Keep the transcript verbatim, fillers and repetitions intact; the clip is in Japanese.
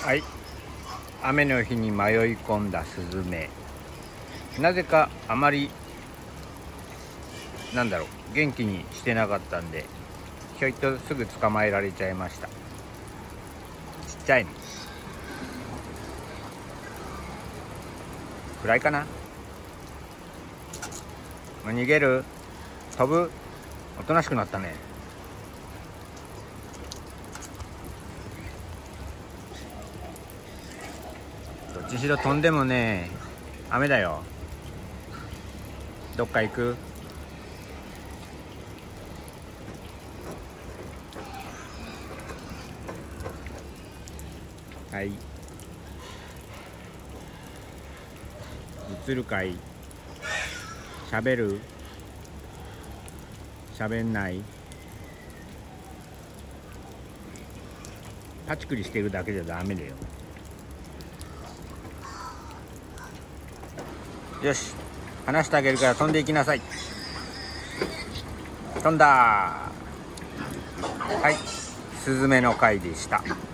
はい、雨の日に迷い込んだスズメ。なぜかあまりなんだろう元気にしてなかったんで、ひょいっとすぐ捕まえられちゃいました。ちっちゃいのくらいかな。逃げる？飛ぶ？おとなしくなったね。どっちしろ飛んでもね、雨だよ。どっか行く？はい。映るかい？喋る？喋んない？パチクリしてるだけじゃダメだよ。よし、離してあげるから飛んでいきなさい。飛んだー。はい、スズメの回でした。